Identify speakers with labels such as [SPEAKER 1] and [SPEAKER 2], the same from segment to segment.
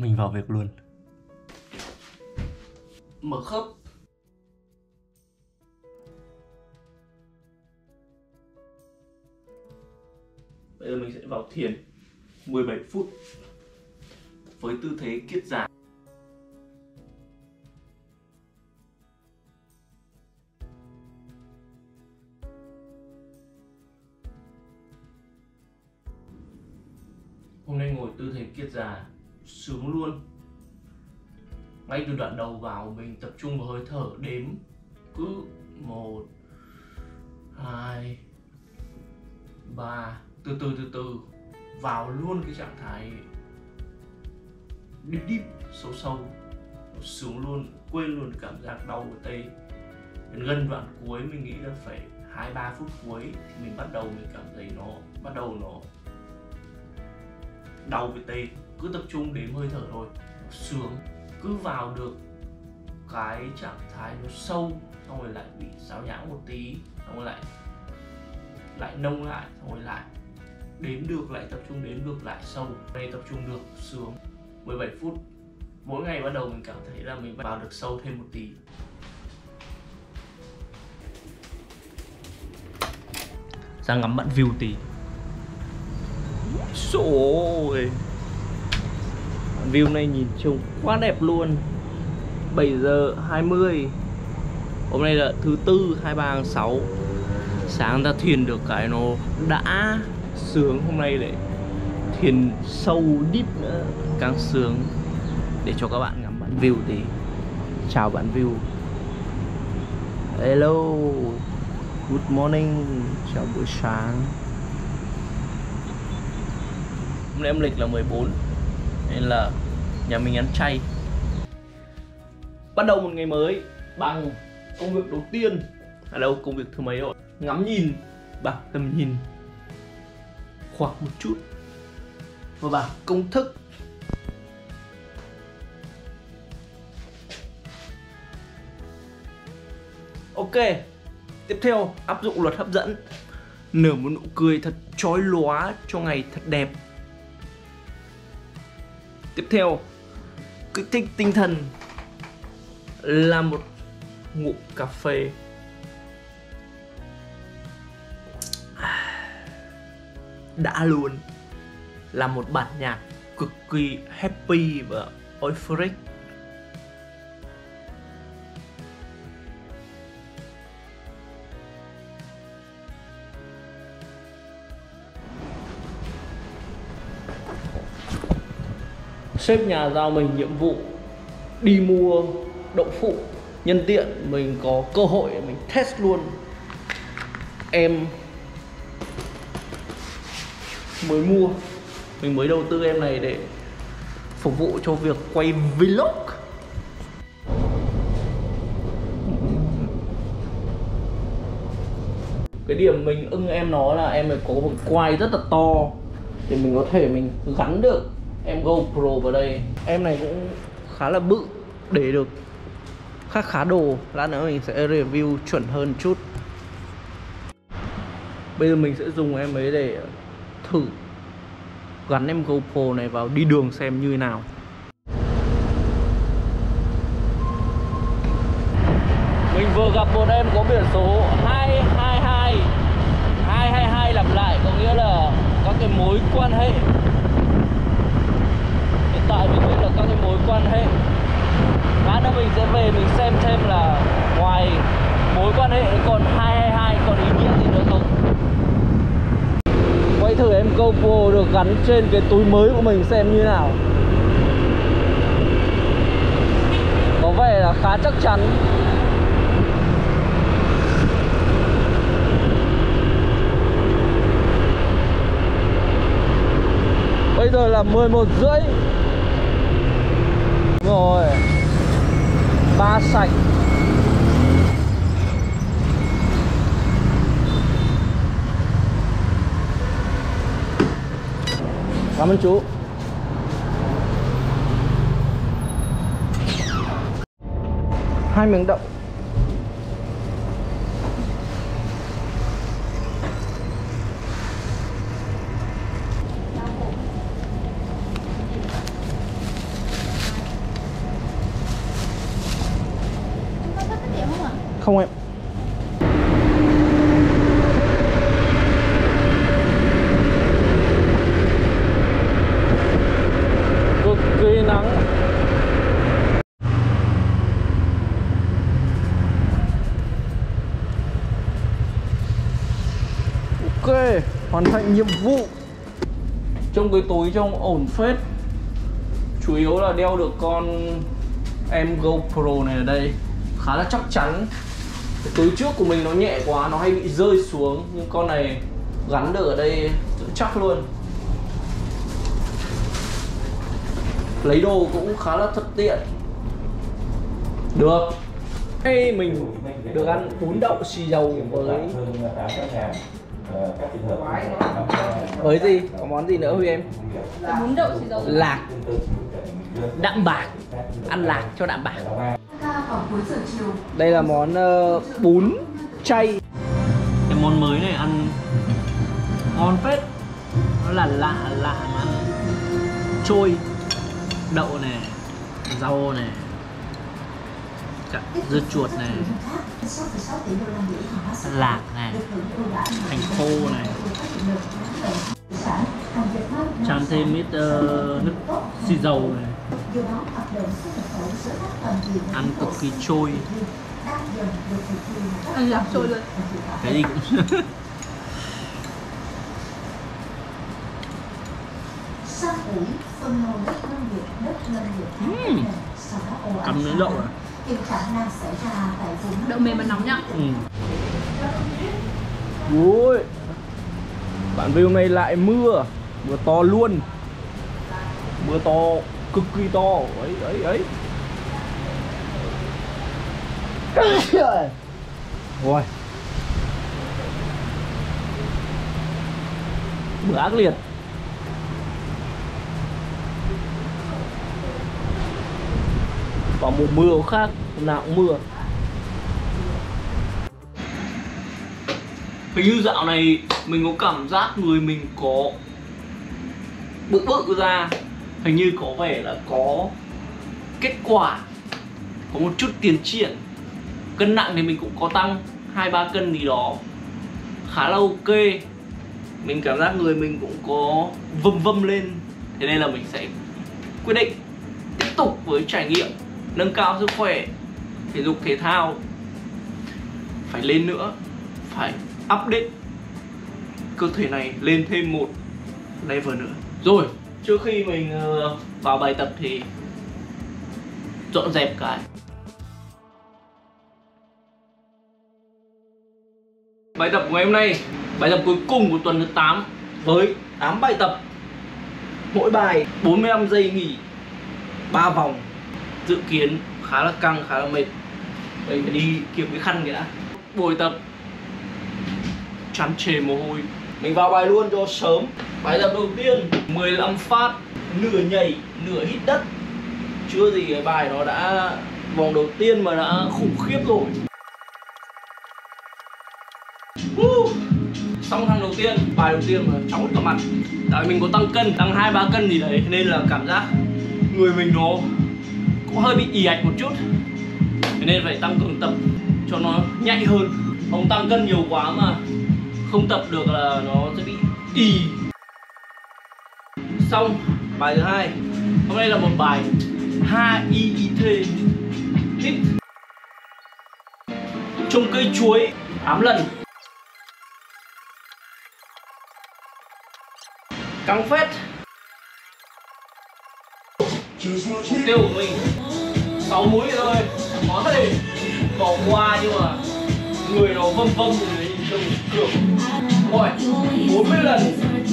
[SPEAKER 1] Mình vào việc luôn. Mở khớp. Bây giờ mình sẽ vào thiền 17 phút với tư thế kiết già. Hôm nay ngồi tư thế kiết già sướng luôn. Ngay từ đoạn đầu vào mình tập trung vào hơi thở, đếm cứ 1 2 3, từ từ vào luôn cái trạng thái deep sâu, sướng luôn, quên luôn cảm giác đau ở tay. Đến gần đoạn cuối mình nghĩ là phải 2-3 phút cuối thì mình cảm thấy nó bắt đầu đau với tay. Cứ tập trung đếm hơi thở thôi, sướng. Cứ vào được cái trạng thái nó sâu, xong rồi lại bị xáo nhãng một tí, xong rồi lại nông lại, xong rồi lại đếm được, lại tập trung đếm được, lại sâu. Đây tập trung được, sướng. 17 phút mỗi ngày, bắt đầu mình cảm thấy là mình vào được sâu thêm một tí. Ra ngắm bạn view tí. Rồi view này nhìn trông quá đẹp luôn. 7 giờ 20. Hôm nay là thứ tư 23 tháng 6. Sáng ta thiền được cái nó đã sướng. Hôm nay lại thiền sâu deep nữa, càng sướng. Để cho các bạn ngắm bạn view tí. Chào bạn view. Hello, good morning. Chào buổi sáng. Hôm nay âm lịch là 14 nên là nhà mình ăn chay. Bắt đầu một ngày mới bằng công việc đầu tiên. À đâu, công việc thứ mấy rồi? Ngắm nhìn bằng tầm nhìn khoảng một chút và bằng công thức. Ok, tiếp theo áp dụng luật hấp dẫn. Nở một nụ cười thật chói lóa cho ngày thật đẹp. Tiếp theo, kích thích tinh thần là một ngụm cà phê. Đã luôn. Là một bản nhạc cực kỳ happy và euphoric. Sếp nhà giao mình nhiệm vụ đi mua đậu phụ. Nhân tiện mình có cơ hội mình test luôn. Em mới mua, mình mới đầu tư em này để phục vụ cho việc quay vlog. Cái điểm mình ưng em nó là em này có một quai rất là to để mình có thể mình gắn được em GoPro vào đây. Em này cũng khá là bự, để được khá đồ. Lát nữa mình sẽ review chuẩn hơn chút. Bây giờ mình sẽ dùng em ấy để thử gắn em GoPro này vào đi đường xem như thế nào. Mình vừa gặp một em có biển số 222 lặp lại, có nghĩa là các cái mối quan hệ. Hiện tại mình biết là các cái mối quan hệ. Lát nữa mình sẽ về mình xem thêm là ngoài mối quan hệ còn 222 còn ý nghĩa gì nữa không. Quay thử em GoPro được gắn trên cái túi mới của mình xem như nào. Có vẻ là khá chắc chắn. Bây giờ là 11:30. Rồi 3 sạch. Cảm ơn chú. Hai miếng đậu. không em? Cực kỳ nắng. Ok, hoàn thành nhiệm vụ. Trong cái túi trong ổn phết. Chủ yếu là đeo được con em GoPro này ở đây, khá là chắc chắn. Cái túi trước của mình nó nhẹ quá, nó hay bị rơi xuống, nhưng con này gắn được ở đây giữ chắc luôn. Lấy đồ cũng khá là thuận tiện. Được. Đây mình được ăn bún đậu xì dầu với gì? Có món gì nữa Huy em?
[SPEAKER 2] Bún đậu xì dầu
[SPEAKER 1] Lạc. Đạm bạc. Ăn lạc cho đạm bạc. Đây là món bún chay. Cái món mới này ăn ngon phết. Nó là lạ mà ăn trôi. Đậu này, rau này, cả dưa chuột này, lạc này, hành khô này, chan thêm ít nước xì dầu này, ăn cực kỳ trôi.
[SPEAKER 2] ăn lạc trôi luôn.
[SPEAKER 1] Cái gì cũng cầm miếng đậu à?
[SPEAKER 2] Đậu mềm và nóng nhá.
[SPEAKER 1] Ui, bạn view này lại mưa to luôn, mưa to cực kỳ to ấy. Rồi, mưa ác liệt. Vào mùa mưa cũng khác, hôm nào cũng mưa. Hình như dạo này mình có cảm giác người mình có bự ra. Hình như có vẻ là có kết quả, có một chút tiến triển. Cân nặng thì mình cũng có tăng 2-3 cân gì đó, khá là ok. Mình cảm giác người mình cũng có vâm lên. Thế nên là mình sẽ quyết định tiếp tục với trải nghiệm nâng cao sức khỏe, thể dục thể thao. Phải lên nữa, phải update cơ thể này lên thêm một level nữa. Rồi, trước khi mình vào bài tập thì dọn dẹp cái. Bài tập của ngày hôm nay, bài tập cuối cùng của tuần thứ 8 với 8 bài tập. Mỗi bài 45 giây nghỉ 3 vòng. Dự kiến khá là căng, khá là mệt. Đây phải đi kiếm cái khăn kìa đã. Buổi tập tràn trề mồ hôi. Mình vào bài luôn cho sớm. Bài tập đầu tiên 15 phát, nửa nhảy, nửa hít đất. Chưa gì cái bài nó đã vòng đầu tiên mà đã khủng khiếp rồi. Xong thằng đầu tiên, bài đầu tiên mà chóng cả mặt. Tại mình có tăng cân, tăng 2-3 cân gì đấy, nên là cảm giác người mình nó cũng hơi bị ì ạch một chút. Thế nên phải tăng cường tập cho nó nhạy hơn. Không tăng cân nhiều quá mà không tập được là nó sẽ bị ì. Xong bài thứ hai. Hôm nay là một bài HIIT hít trồng cây chuối 8 lần. Căng phết. Mục tiêu của mình 6 múi thôi, có thể bỏ qua nhưng mà người nó vâm rồi đấy, trông được. Rồi, 40 lần.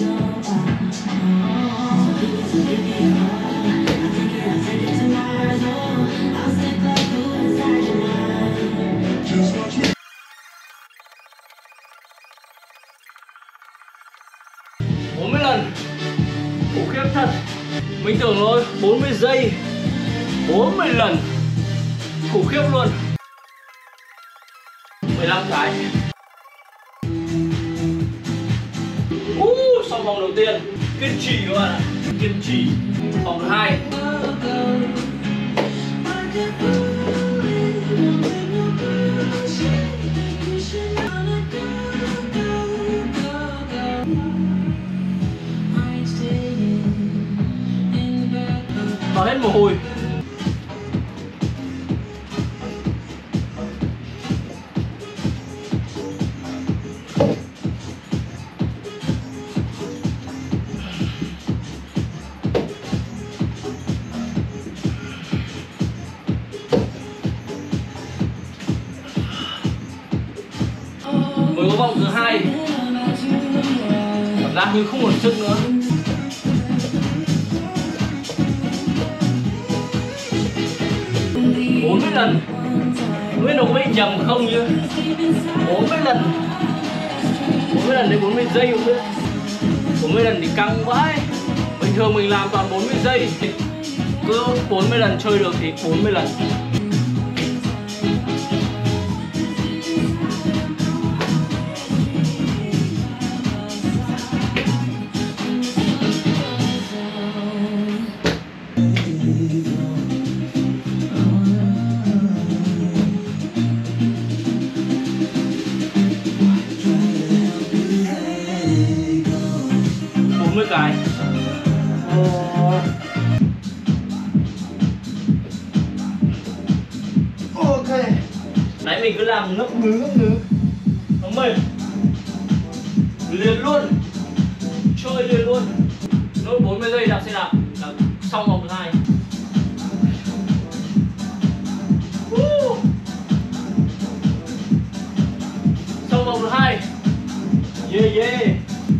[SPEAKER 1] Khủng khiếp thật. Mình tưởng thôi 40 giây 40 lần. Khủng khiếp luôn. 15 cái. Xong vòng đầu tiên. Kiên trì các bạn ạ. Kiên trì. Vòng thứ hai. vào hết mồ hôi. Mới có vòng thứ 2, cảm giác như không còn sức nữa. Bốn mươi lần, không biết nó có bị nhầm không chứ. 40 lần, 40 lần đến 40 giây không biết. 40 lần thì căng vãi. Bình thường mình làm toàn 40 giây, cứ 40 lần chơi được thì 40 lần. Cái ok, nãy mình cứ làm ngấp ngứ nó mệt, liền luôn, chơi liền luôn. Nốt 40 giây đạp xe đạp là xong vòng thứ 2. Xong vòng thứ 2. Yeah.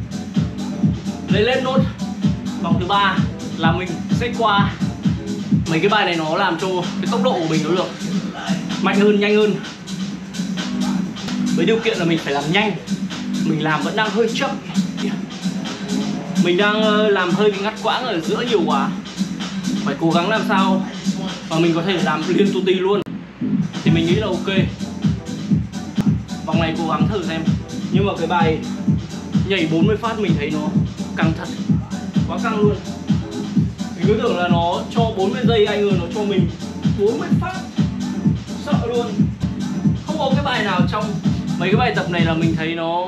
[SPEAKER 1] Lên nốt vòng thứ 3 là mình sẽ qua. Mấy cái bài này nó làm cho cái tốc độ của mình nó được mạnh hơn, nhanh hơn. Với điều kiện là mình phải làm nhanh. Mình làm vẫn đang hơi chậm. Mình đang làm hơi bị ngắt quãng ở giữa nhiều quá. Phải cố gắng làm sao mà mình có thể làm liên tuti luôn thì mình nghĩ là ok. Vòng này cố gắng thử xem. Nhưng mà cái bài nhảy 40 phát mình thấy nó căng thật, quá căng luôn. Mình cứ tưởng là nó cho 40 giây, ai ngờ nó cho mình 40 phát. Sợ luôn. Không có cái bài nào trong mấy cái bài tập này là mình thấy nó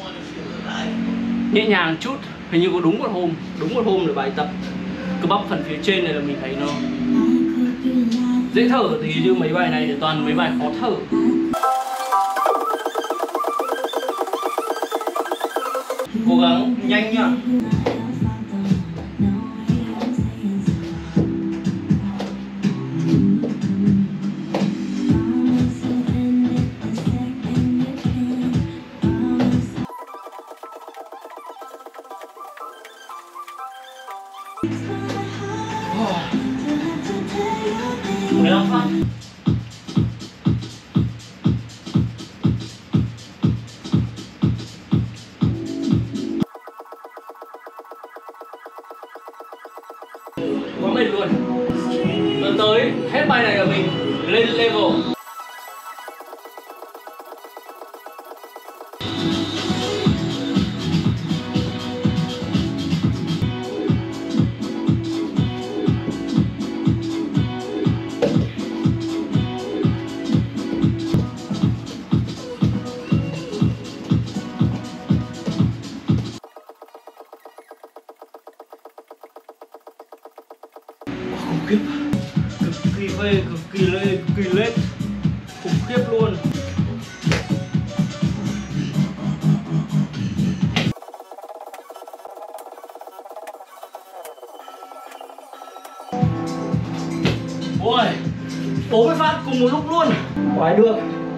[SPEAKER 1] nhẹ nhàng chút. Hình như có đúng một hôm là bài tập cơ bắp phần phía trên này là mình thấy nó dễ thở. Thì như mấy bài này thì toàn mấy bài khó thở. Cố gắng nhanh nhá. Mười lăm phát. Quá mệt luôn. Lần tới hết bài này là mình lên level. Khủng khiếp, cực kỳ phê, cực kỳ lết, khủng khiếp luôn. Ôi, 40 phát cùng một lúc luôn, quái được.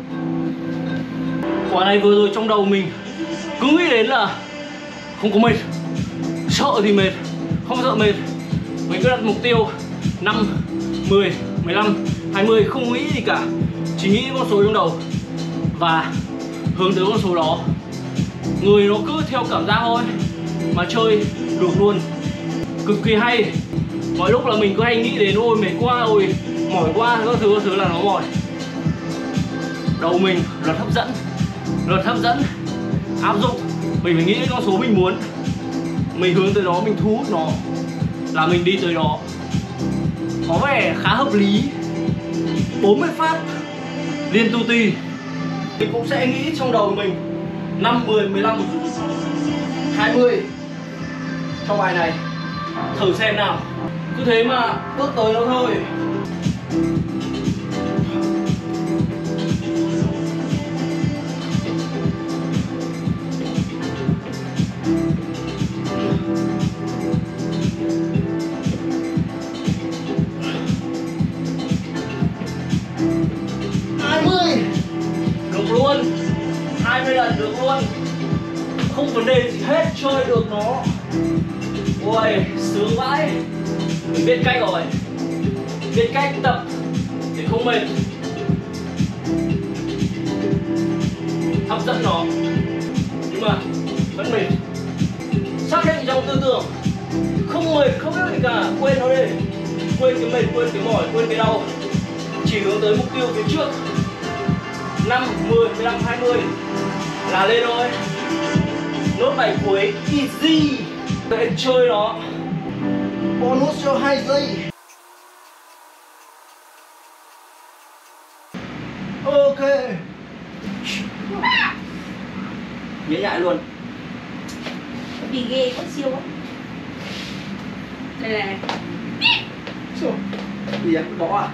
[SPEAKER 1] Quả này vừa rồi trong đầu mình cứ nghĩ đến là không có mệt, sợ thì mệt, không sợ mệt. Mình cứ đặt mục tiêu 5, 10, 15, 20, không nghĩ gì cả. Chỉ nghĩ con số trong đầu và hướng tới con số đó. Người nó cứ theo cảm giác thôi mà chơi được luôn. Cực kỳ hay. Mọi lúc là mình cứ hay nghĩ đến ôi mệt quá, ôi mỏi quá, các thứ là nó mỏi. Đầu mình luật hấp dẫn áp dụng. Mình phải nghĩ đến con số mình muốn, mình hướng tới đó, mình thu hút nó là mình đi tới đó. Có vẻ khá hợp lý. 40 phát liên tuti. Mình cũng sẽ nghĩ trong đầu mình 5, 10, 15, 20 trong bài này. Thử xem nào. Cứ thế mà bước tới nó thôi. Được luôn, 20 lần được luôn, không vấn đề gì hết, chơi được nó. Ôi, sướng vãi. Mình biết cách rồi, biết cách tập để không mệt, hấp dẫn nó, nhưng mà vẫn mệt. Xác định trong tư tưởng, không mệt, không biết gì cả, quên nó đi. Quên cái mệt, quên cái mỏi, quên cái đau. Chỉ hướng tới mục tiêu phía trước. 5, 10, 15, 20 là lên thôi. Nốt bài cuối easy. Để chơi nó. Bonus cho 2 giây. Ok. Nhễ nhại luôn.
[SPEAKER 2] Đi ghê quá, siêu quá. Đây này.
[SPEAKER 1] Gì à? Bỏ à?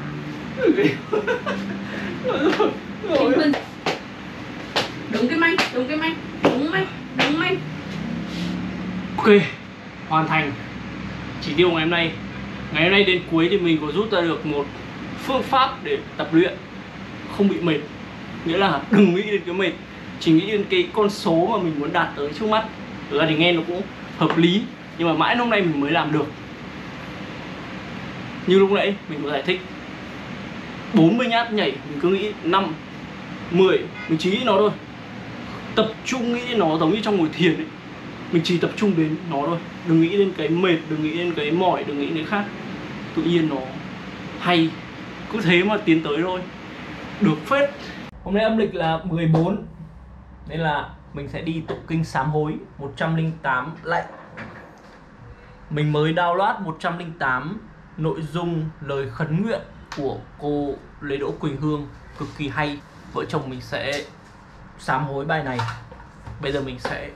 [SPEAKER 2] Đúng cái manh, đúng cái manh, đúng manh, đúng manh.
[SPEAKER 1] Ok, hoàn thành chỉ tiêu ngày hôm nay. Ngày hôm nay đến cuối thì mình có rút ra được một phương pháp để tập luyện không bị mệt. Nghĩa là đừng nghĩ đến cái mệt, chỉ nghĩ đến cái con số mà mình muốn đạt tới trước mắt. Thực ra thì nghe nó cũng hợp lý, nhưng mà mãi hôm nay mình mới làm được. Như lúc nãy mình có giải thích, 40 nhát nhảy mình cứ nghĩ 5, 10, mình chỉ nghĩ nó thôi. Tập trung nghĩ đến nó giống như trong ngồi thiền ấy. Mình chỉ tập trung đến nó thôi. Đừng nghĩ đến cái mệt, đừng nghĩ đến cái mỏi, đừng nghĩ đến cái khác. Tự nhiên nó hay. Cứ thế mà tiến tới thôi. Được phết. Hôm nay âm lịch là 14, nên là mình sẽ đi tụng kinh sám hối 108 lạy. Mình mới download 108 nội dung lời khấn nguyện của cô Lê Đỗ Quỳnh Hương, cực kỳ hay. Vợ chồng mình sẽ sám hối bài này. Bây giờ mình sẽ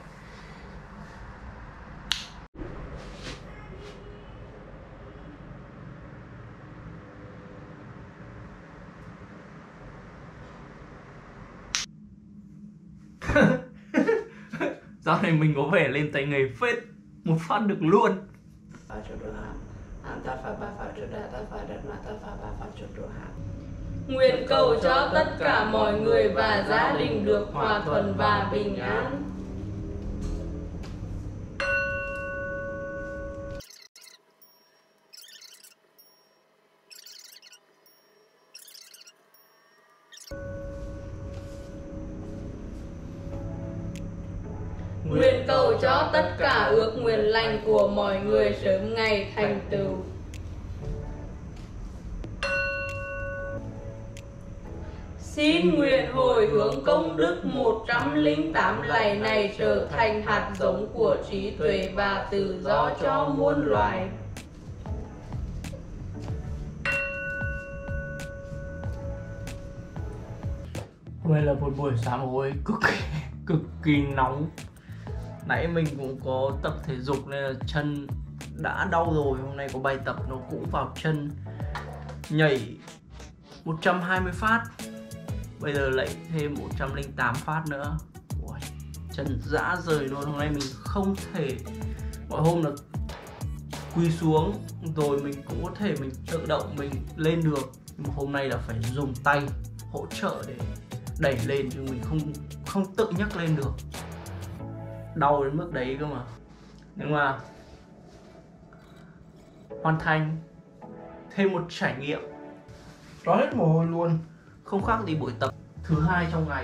[SPEAKER 1] dạo này mình có vẻ lên tay nghề phết, một phát được luôn.
[SPEAKER 2] Nguyện cầu cho tất cả mọi người và gia đình được hòa thuận và bình an. Nguyện cầu cho tất cả ước nguyện lành của mọi người sớm ngày thành tựu. Xin nguyện hồi hướng công đức 108 lạy này trở thành hạt giống của trí tuệ và tự do cho muôn loài.
[SPEAKER 1] Hôm nay là một buổi sám hối cực kỳ nóng. Nãy mình cũng có tập thể dục nên là chân đã đau rồi. Hôm nay có bài tập nó cũng vào chân. Nhảy 120 phát. Bây giờ lại thêm 108 phát nữa. Ôi, chân rã rời luôn. Hôm nay mình không thể, mọi hôm là quỳ xuống rồi mình cũng có thể mình tự động mình lên được, nhưng mà hôm nay là phải dùng tay hỗ trợ để đẩy lên, chứ mình không tự nhấc lên được. Đau đến mức đấy cơ mà. Nhưng mà hoàn thành thêm một trải nghiệm, rót hết mồ hôi luôn, không khác gì buổi tập thứ hai trong ngày.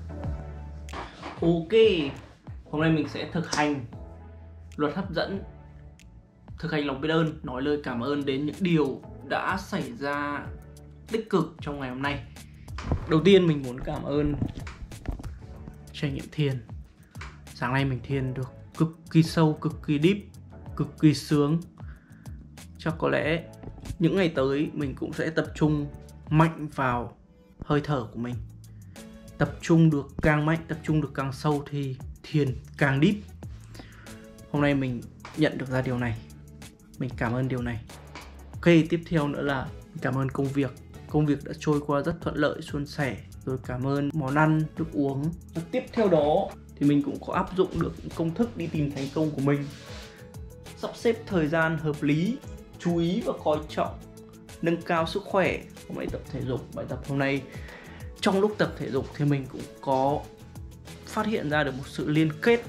[SPEAKER 1] Ok, hôm nay mình sẽ thực hành luật hấp dẫn, thực hành lòng biết ơn, nói lời cảm ơn đến những điều đã xảy ra tích cực trong ngày hôm nay. Đầu tiên mình muốn cảm ơn trải nghiệm thiền. Sáng nay mình thiền được cực kỳ sâu, cực kỳ deep, cực kỳ sướng. Chắc có lẽ những ngày tới mình cũng sẽ tập trung mạnh vào hơi thở của mình. Tập trung được càng mạnh, tập trung được càng sâu thì thiền càng deep. Hôm nay mình nhận được ra điều này, mình cảm ơn điều này. Ok, tiếp theo nữa là cảm ơn công việc. Công việc đã trôi qua rất thuận lợi, suôn sẻ. Rồi cảm ơn món ăn, thức uống. Và tiếp theo đó thì mình cũng có áp dụng được công thức đi tìm thành công của mình. Sắp xếp thời gian hợp lý, chú ý và coi trọng, nâng cao sức khỏe. Hôm nay tập thể dục, bài tập hôm nay trong lúc tập thể dục thì mình cũng có phát hiện ra được một sự liên kết,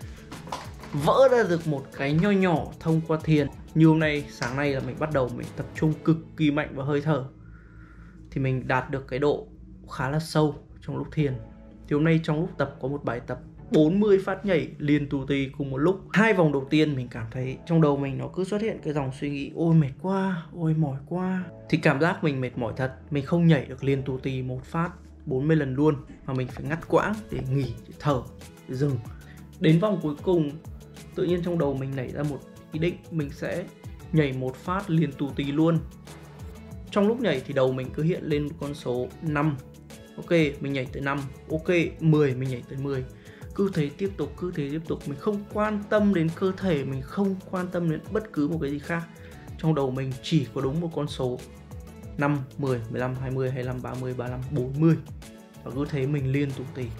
[SPEAKER 1] vỡ ra được một cái nho nhỏ thông qua thiền. Như hôm nay, sáng nay là mình bắt đầu mình tập trung cực kỳ mạnh vào hơi thở thì mình đạt được cái độ khá là sâu trong lúc thiền. Thì hôm nay trong lúc tập có một bài tập 40 phát nhảy liền tù tì cùng một lúc. 2 vòng đầu tiên mình cảm thấy trong đầu mình nó cứ xuất hiện cái dòng suy nghĩ ôi mệt quá, ôi mỏi quá. Thì cảm giác mình mệt mỏi thật, mình không nhảy được liền tù tì một phát 40 lần luôn, mà mình phải ngắt quãng để nghỉ, để thở, để dừng. Đến vòng cuối cùng tự nhiên trong đầu mình nảy ra một ý định mình sẽ nhảy một phát liền tù tì luôn. Trong lúc nhảy thì đầu mình cứ hiện lên con số 5. Ok, mình nhảy tới 5. Ok, 10, mình nhảy tới 10. Cứ thế tiếp tục, cứ thế tiếp tục. Mình không quan tâm đến cơ thể, mình không quan tâm đến bất cứ một cái gì khác. Trong đầu mình chỉ có đúng một con số 5, 10, 15, 20, 25, 30, 35, 40. Và cứ thế mình liên tục tì.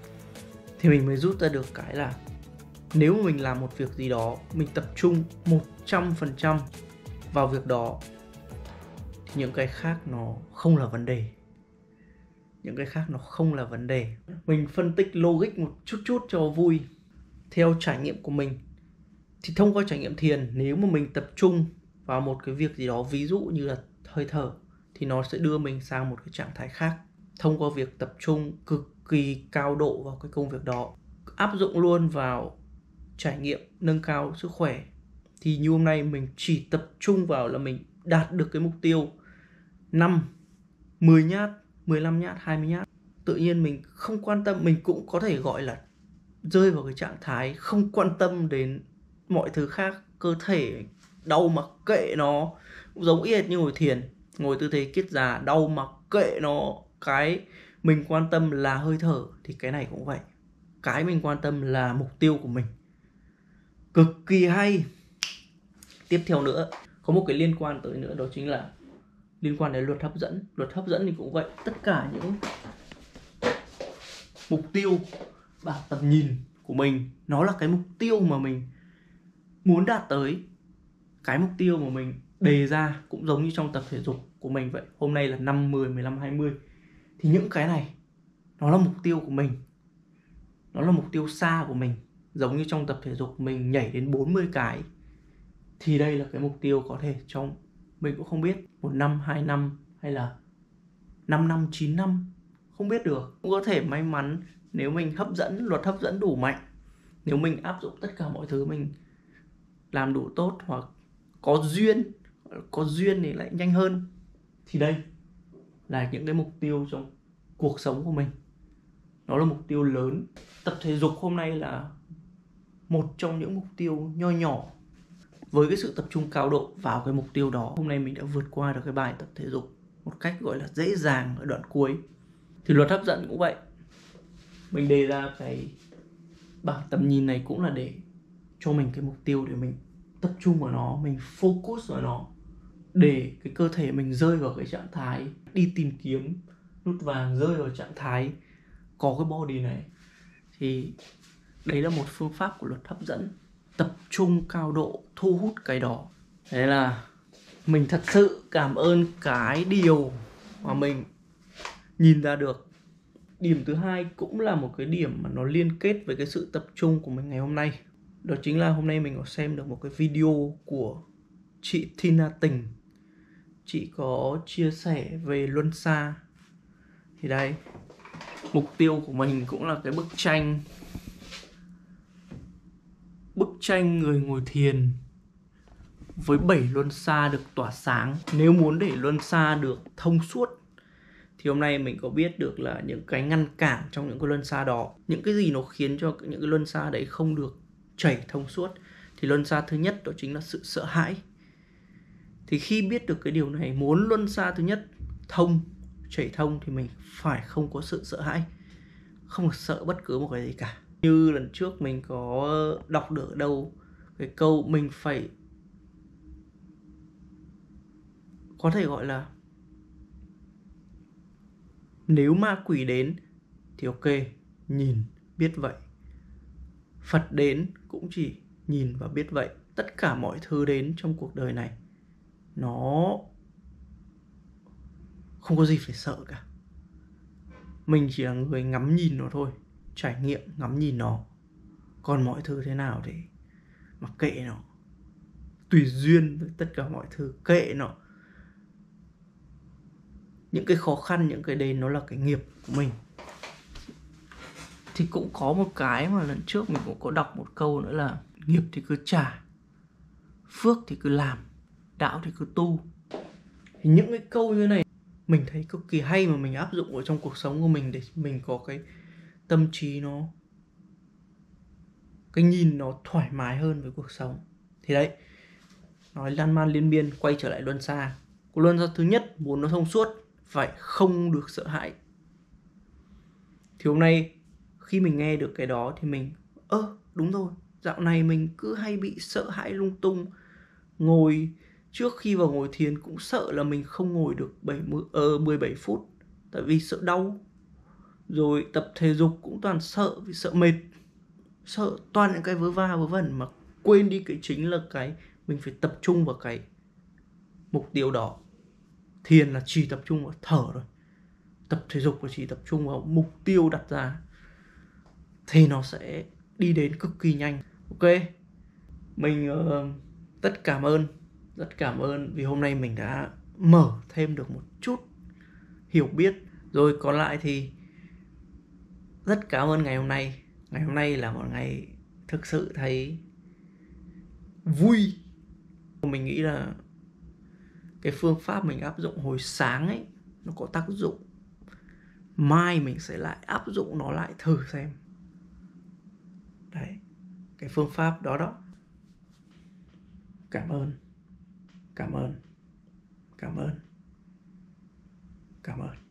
[SPEAKER 1] Thì mình mới rút ra được cái là nếu mà mình làm một việc gì đó, mình tập trung 100% vào việc đó thì những cái khác nó không là vấn đề. Những cái khác nó không là vấn đề. Mình phân tích logic một chút cho vui. Theo trải nghiệm của mình thì thông qua trải nghiệm thiền, nếu mà mình tập trung vào một cái việc gì đó, ví dụ như là hơi thở, thì nó sẽ đưa mình sang một cái trạng thái khác. Thông qua việc tập trung cực kỳ cao độ vào cái công việc đó, áp dụng luôn vào trải nghiệm nâng cao sức khỏe, thì như hôm nay mình chỉ tập trung vào là mình đạt được cái mục tiêu 5, 10 nhát, 15 nhát, 20 nhát. Tự nhiên mình không quan tâm, mình cũng có thể gọi là rơi vào cái trạng thái không quan tâm đến mọi thứ khác. Cơ thể đau mặc kệ nó, cũng giống y hệt như ngồi thiền, ngồi tư thế kiết già đau mặc kệ nó. Cái mình quan tâm là hơi thở thì cái này cũng vậy. Cái mình quan tâm là mục tiêu của mình. Cực kỳ hay. Tiếp theo nữa, có một cái liên quan tới nữa, đó chính là liên quan đến luật hấp dẫn. Luật hấp dẫn thì cũng vậy. Tất cả những mục tiêu và tầm nhìn của mình, nó là cái mục tiêu mà mình muốn đạt tới. Cái mục tiêu mà mình đề ra cũng giống như trong tập thể dục của mình vậy. Hôm nay là 5, 10, 15, 20. Thì những cái này nó là mục tiêu của mình, nó là mục tiêu xa của mình. Giống như trong tập thể dục mình nhảy đến 40 cái, thì đây là cái mục tiêu có thể trong, mình cũng không biết, 1 năm, 2 năm hay là 5 năm, 9 năm, không biết được. Cũng có thể may mắn nếu mình hấp dẫn, luật hấp dẫn đủ mạnh, nếu mình áp dụng tất cả mọi thứ mình làm đủ tốt, hoặc có duyên thì lại nhanh hơn. Thì đây là những cái mục tiêu trong cuộc sống của mình, nó là mục tiêu lớn. Tập thể dục hôm nay là một trong những mục tiêu nho nhỏ. Với cái sự tập trung cao độ vào cái mục tiêu đó, hôm nay mình đã vượt qua được cái bài tập thể dục một cách gọi là dễ dàng ở đoạn cuối. Thì luật hấp dẫn cũng vậy. Mình đề ra cái bảng tầm nhìn này cũng là để cho mình cái mục tiêu để mình tập trung vào nó, mình focus vào nó, để cái cơ thể mình rơi vào cái trạng thái đi tìm kiếm nút vàng, rơi vào trạng thái có cái body này. Thì đấy là một phương pháp của luật hấp dẫn. Tập trung cao độ, thu hút cái đó. Thế là mình thật sự cảm ơn cái điều mà mình nhìn ra được. Điểm thứ hai cũng là một cái điểm mà nó liên kết với cái sự tập trung của mình ngày hôm nay. Đó chính là hôm nay mình có xem được một cái video của chị Tina Tình. Chị có chia sẻ về luân xa. Thì đây, mục tiêu của mình cũng là cái bức tranh người ngồi thiền với 7 luân xa được tỏa sáng. Nếu muốn để luân xa được thông suốt thì hôm nay mình có biết được là những cái ngăn cản trong những cái luân xa đó, những cái gì nó khiến cho những cái luân xa đấy không được chảy thông suốt. Thì luân xa thứ nhất đó chính là sự sợ hãi. Thì khi biết được cái điều này, muốn luân xa thứ nhất chảy thông thì mình phải không có sự sợ hãi, không được sợ bất cứ một cái gì cả. Như lần trước mình có đọc được ở đâu cái câu mình phải có thể gọi là nếu ma quỷ đến thì ok, nhìn biết vậy. Phật đến cũng chỉ nhìn và biết vậy. Tất cả mọi thứ đến trong cuộc đời này nó không có gì phải sợ cả. Mình chỉ là người ngắm nhìn nó thôi, trải nghiệm ngắm nhìn nó. Còn mọi thứ thế nào thì mặc kệ nó, tùy duyên với tất cả mọi thứ, kệ nó. Những cái khó khăn, những cái đến nó là cái nghiệp của mình. Thì cũng có một cái mà lần trước mình cũng có đọc một câu nữa là nghiệp thì cứ trả, phước thì cứ làm, đạo thì cứ tu. Thì những cái câu như này mình thấy cực kỳ hay mà mình áp dụng ở trong cuộc sống của mình để mình có cái tâm trí nó, cái nhìn nó thoải mái hơn với cuộc sống. Thì đấy, nói lan man liên miên, quay trở lại luân xa. Luân xa thứ nhất, muốn nó thông suốt phải không được sợ hãi. Thì hôm nay khi mình nghe được cái đó thì mình đúng rồi, dạo này mình cứ hay bị sợ hãi lung tung. Trước khi vào ngồi thiền cũng sợ là mình không ngồi được 17 phút tại vì sợ đau. Rồi tập thể dục cũng toàn sợ vì sợ mệt, sợ toàn những cái vớ va vớ vẩn, mà quên đi cái chính là cái mình phải tập trung vào cái mục tiêu đó. Thiền là chỉ tập trung vào thở rồi, tập thể dục là chỉ tập trung vào mục tiêu đặt ra, thì nó sẽ đi đến cực kỳ nhanh. Ok, mình rất cảm ơn vì hôm nay mình đã mở thêm được một chút hiểu biết. Rồi còn lại thì rất cảm ơn ngày hôm nay. Ngày hôm nay là một ngày thực sự thấy vui. Mình nghĩ là cái phương pháp mình áp dụng hồi sáng ấy nó có tác dụng. Mai mình sẽ lại áp dụng nó lại thử xem. Đấy, cái phương pháp đó đó. Cảm ơn.